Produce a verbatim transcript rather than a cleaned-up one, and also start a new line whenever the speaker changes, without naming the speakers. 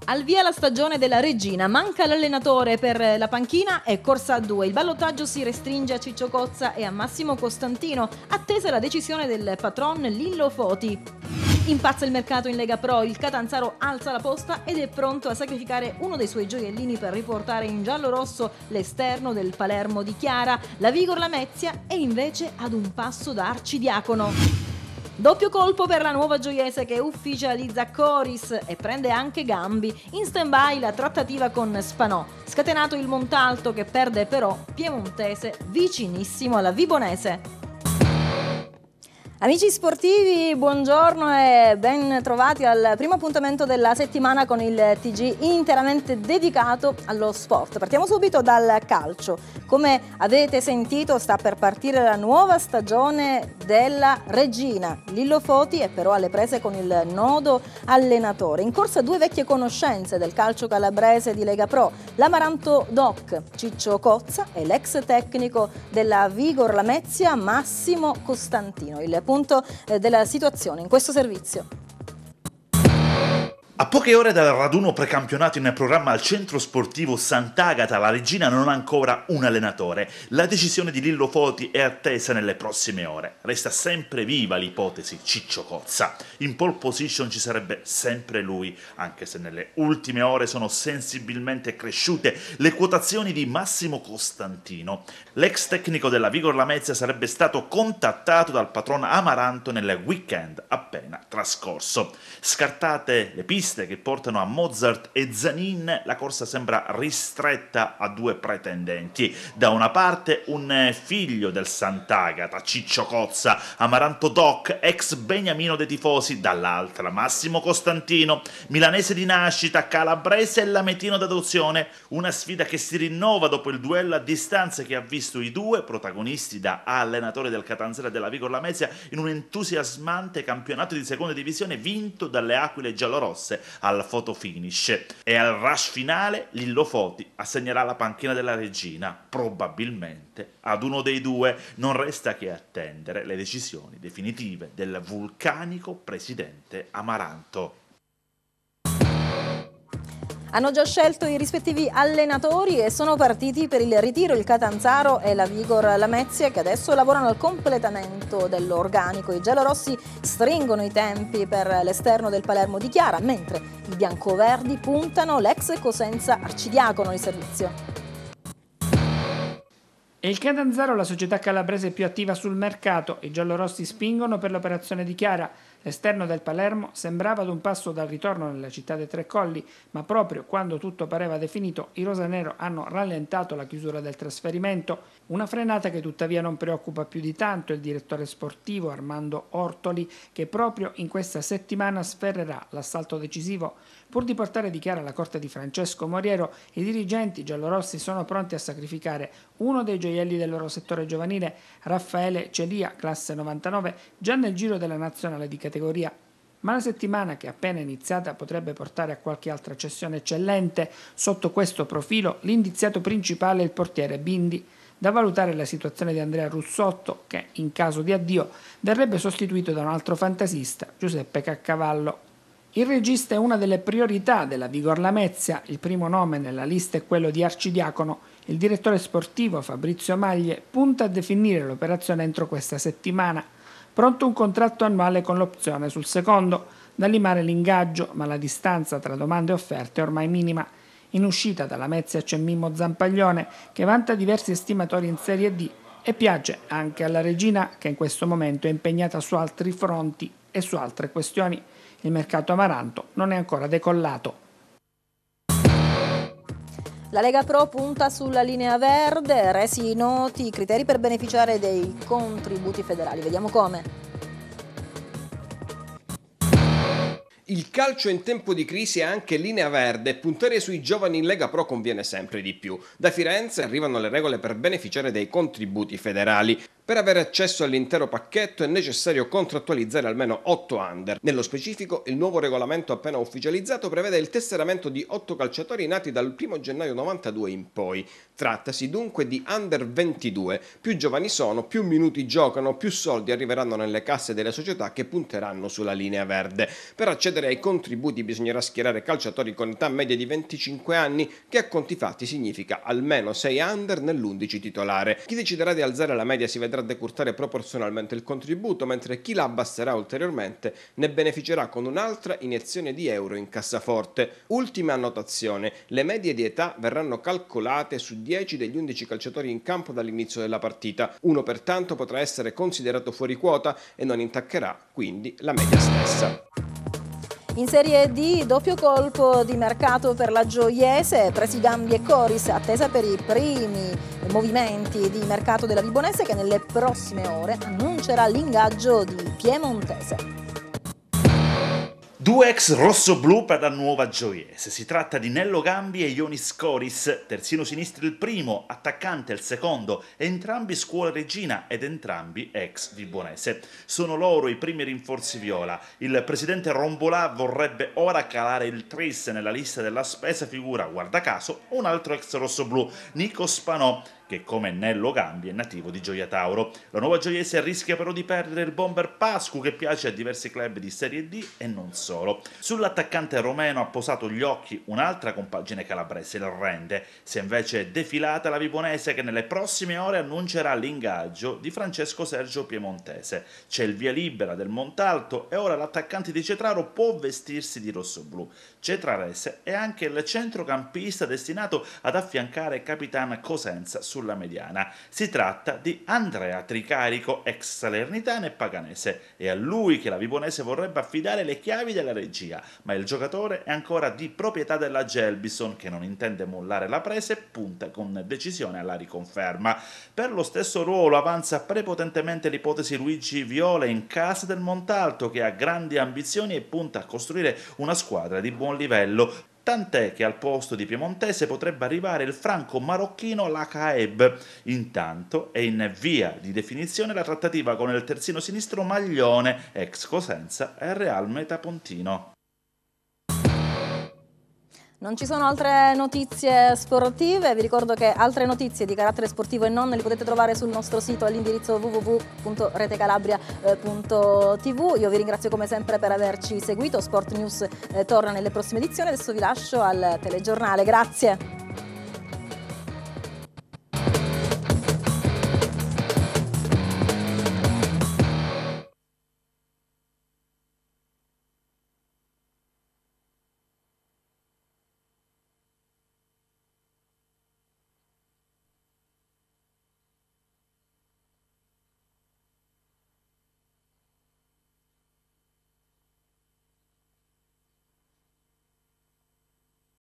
Al via la stagione della Regina, manca l'allenatore per la panchina e corsa a due. Il ballottaggio si restringe a Ciccio Cozza e a Massimo Costantino, attesa la decisione del patron Lillo Foti. Impazza il mercato in Lega Pro, il Catanzaro alza la posta ed è pronto a sacrificare uno dei suoi gioiellini per riportare in giallo-rosso l'esterno del Palermo di Chiara. La Vigor Lamezia è invece ad un passo da arcidiacono. Doppio colpo per la nuova gioiese che ufficializza Coris e prende anche Gambi. In stand-by la trattativa con Spanò. Scatenato il Montalto che perde però Piemontese vicinissimo alla Vibonese. Amici sportivi, buongiorno e ben trovati al primo appuntamento della settimana con il T G interamente dedicato allo sport. Partiamo subito dal calcio. Come avete sentito sta per partire la nuova stagione della Regina. Lillo Foti è però alle prese con il nodo allenatore. In corsa due vecchie conoscenze del calcio calabrese di Lega Pro, l'Amaranto Doc Ciccio Cozza e l'ex tecnico della Vigor Lamezia Massimo Costantino. Il punto della situazione in questo servizio.
A poche ore dal raduno precampionato in programma al centro sportivo Sant'Agata, la Regina non ha ancora un allenatore. La decisione di Lillo Foti è attesa nelle prossime ore. Resta sempre viva l'ipotesi Ciccio Cozza. In pole position ci sarebbe sempre lui, anche se nelle ultime ore sono sensibilmente cresciute le quotazioni di Massimo Costantino. L'ex tecnico della Vigor Lamezia sarebbe stato contattato dal patron Amaranto nel weekend appena trascorso. Scartate le piste che portano a Mozart e Zanin, la corsa sembra ristretta a due pretendenti. Da una parte un figlio del Sant'Agata, Ciccio Cozza, Amaranto Doc, ex beniamino dei tifosi, dall'altra Massimo Costantino, milanese di nascita, calabrese e lametino d'adozione. Una sfida che si rinnova dopo il duello a distanza che ha visto i due protagonisti da allenatori del Catanzaro e della Vigor Lamezia in un entusiasmante campionato di seconda divisione vinto dalle Aquile giallorosse al photo finish, e al rush finale Lillo Foti assegnerà la panchina della Regina. Probabilmente ad uno dei due. Non resta che attendere le decisioni definitive del vulcanico presidente Amaranto.
Hanno già scelto i rispettivi allenatori e sono partiti per il ritiro il Catanzaro e la Vigor Lamezia, che adesso lavorano al completamento dell'organico. I giallorossi stringono i tempi per l'esterno del Palermo di Chiara, mentre i biancoverdi puntano l'ex Cosenza Arcidiacono di servizio.
E il Catanzaro, la società calabrese più attiva sul mercato. I giallorossi spingono per l'operazione di Chiara. L'esterno del Palermo sembrava ad un passo dal ritorno nella città dei Tre Colli, ma proprio quando tutto pareva definito, i rosanero hanno rallentato la chiusura del trasferimento. Una frenata che tuttavia non preoccupa più di tanto il direttore sportivo Armando Ortoli, che proprio in questa settimana sferrerà l'assalto decisivo. Pur di portare di Chiara alla corte di Francesco Moriero, i dirigenti giallorossi sono pronti a sacrificare uno dei gioielli del loro settore giovanile, Raffaele Celia, classe novantanove, già nel giro della nazionale di categoria. Ma la settimana che è appena iniziata potrebbe portare a qualche altra cessione eccellente. Sotto questo profilo l'indiziato principale è il portiere Bindi. Da valutare la situazione di Andrea Russotto, che in caso di addio verrebbe sostituito da un altro fantasista, Giuseppe Caccavallo. Il regista è una delle priorità della Vigor Lamezia. Il primo nome nella lista è quello di Arcidiacono. Il direttore sportivo Fabrizio Maglie punta a definire l'operazione entro questa settimana. Pronto un contratto annuale con l'opzione sul secondo, da limare l'ingaggio, ma la distanza tra domande e offerte è ormai minima. In uscita dalla Lamezia c'è Mimmo Zampaglione, che vanta diversi estimatori in Serie D e piace anche alla Regina, che in questo momento è impegnata su altri fronti e su altre questioni. Il mercato Amaranto non è ancora decollato.
La Lega Pro punta sulla linea verde, resi noti i criteri per beneficiare dei contributi federali. Vediamo come.
Il calcio in tempo di crisi è anche linea verde e puntare sui giovani in Lega Pro conviene sempre di più. Da Firenze arrivano le regole per beneficiare dei contributi federali. Per avere accesso all'intero pacchetto è necessario contrattualizzare almeno otto under. Nello specifico, il nuovo regolamento appena ufficializzato prevede il tesseramento di otto calciatori nati dal primo gennaio novantadue in poi. Trattasi dunque di under ventidue. Più giovani sono, più minuti giocano, più soldi arriveranno nelle casse delle società che punteranno sulla linea verde. Per accedere ai contributi bisognerà schierare calciatori con età media di venticinque anni, che a conti fatti significa almeno sei under nell'undici titolare. Chi deciderà di alzare la media si vedrà decurtare proporzionalmente il contributo, mentre chi la abbasserà ulteriormente ne beneficerà con un'altra iniezione di euro in cassaforte. Ultima annotazione: le medie di età verranno calcolate su dieci degli undici calciatori in campo dall'inizio della partita. Uno pertanto potrà essere considerato fuori quota e non intaccherà quindi la media stessa.
In Serie D, doppio colpo di mercato per la Gioiese, presi Gambi e Coris, attesa per i primi movimenti di mercato della Vibonese, che nelle prossime ore annuncerà l'ingaggio di Piemontese.
Due ex rosso-blu per la nuova Gioiese. Si tratta di Nello Gambi e Ionis Coris, terzino sinistro il primo, attaccante il secondo, entrambi scuola regina ed entrambi ex vibonese. Sono loro i primi rinforzi viola. Il presidente Rombolà vorrebbe ora calare il tris nella lista della spesa, figura, guarda caso, un altro ex rosso-blu, Nico Spanò, che come Nello Gambi è nativo di Gioia Tauro. La nuova Gioiese rischia però di perdere il bomber Pascu, che piace a diversi club di Serie D e non solo. Sull'attaccante romeno ha posato gli occhi un'altra compagine calabrese, il Rende. Si è invece defilata la Vibonese, che nelle prossime ore annuncerà l'ingaggio di Francesco Sergio Piemontese. C'è il via libera del Montalto e ora l'attaccante di Cetraro può vestirsi di rossoblu. Cetrarese è anche il centrocampista destinato ad affiancare Capitan Cosenza sulla mediana. Si tratta di Andrea Tricarico, ex salernitano e paganese. È a lui che la Vibonese vorrebbe affidare le chiavi della regia, ma il giocatore è ancora di proprietà della Gelbison, che non intende mollare la presa e punta con decisione alla riconferma. Per lo stesso ruolo avanza prepotentemente l'ipotesi Luigi Viola in casa del Montalto, che ha grandi ambizioni e punta a costruire una squadra di buon livello. Tant'è che al posto di Piemontese potrebbe arrivare il franco-marocchino Lacaeb. Intanto è in via di definizione la trattativa con il terzino sinistro Maglione, ex Cosenza e Real Metapontino.
Non ci sono altre notizie sportive, vi ricordo che altre notizie di carattere sportivo e non li potete trovare sul nostro sito all'indirizzo w w w punto rete calabria punto t v. Io vi ringrazio come sempre per averci seguito, Sport News eh, torna nelle prossime edizioni, adesso vi lascio al telegiornale, grazie.